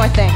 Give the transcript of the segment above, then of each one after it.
more thing.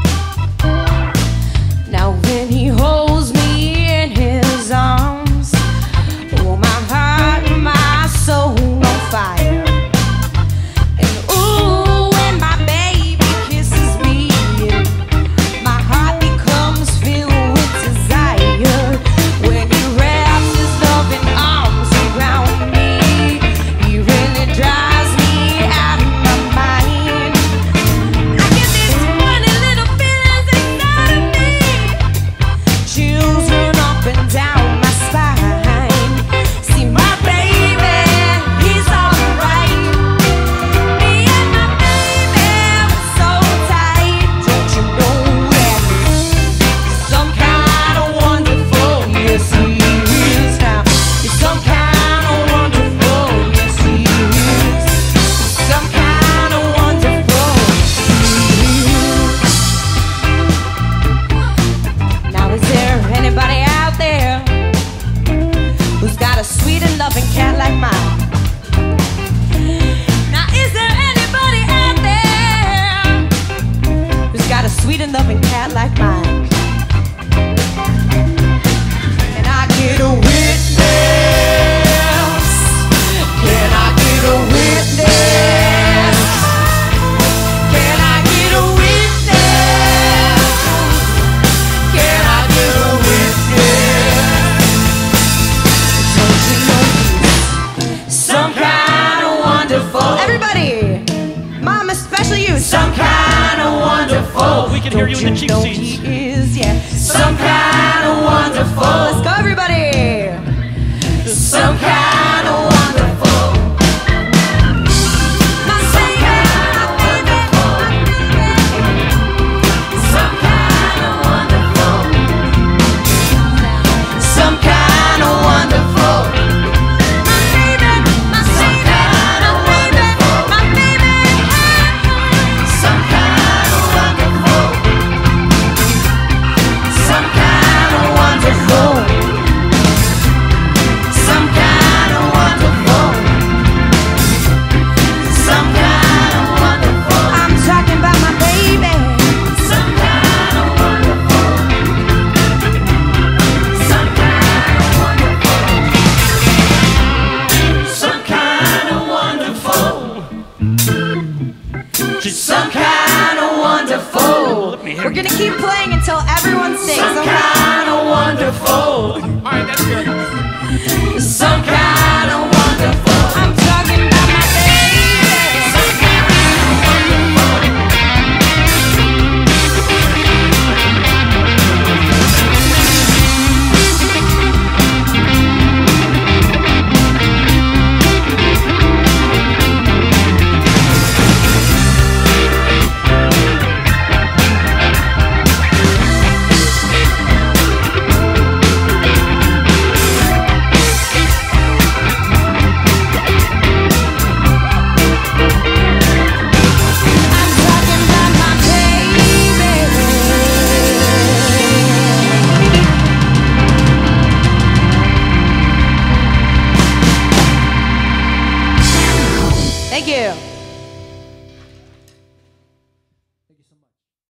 Now when he holds me in his arms, oh, my heart and my soul on fire. And ooh, when my baby kisses me, my heart becomes filled with desire. When he wraps his loving arms around me, he really drives me out of my mind. I get these funny little feelings inside of me, chills run up and down my spine. See, my baby, he's alright. Me and my baby, we're so tight. Don't you know that some kind of wonderful? Yes, he is now. He's some kind of wonderful. Yes, he is. Some kind of wonderful. Now, is there anybody out there who's got a sweet and loving cat like mine? Now, is there anybody out there who's got a sweet and loving cat like mine? Can I get a witness? Can I get a witness? Can I get a witness? Can I get a witness? Don't you know he's some kind of wonderful? Everybody, Mom, especially you. Some kind of wonderful. We can hear you in the cheap Don't seats. he is, yeah. Some kind of wonderful. Let's go, everybody. Some kind of wonderful. My baby, my baby, my baby. Some kind of wonderful. Some kind of wonderful. My baby, my some kind of wonderful. My baby, some kind of wonderful. Some kind of wonderful. Some kind of wonderful. Some kind of wonderful. I'm talking about my baby. Some kind of wonderful. Some kind of wonderful. Some kind of wonderful. Some kind of wonderful. We're gonna keep playing until everyone sings. Some kind of wonderful. All right, that's good. Some kind of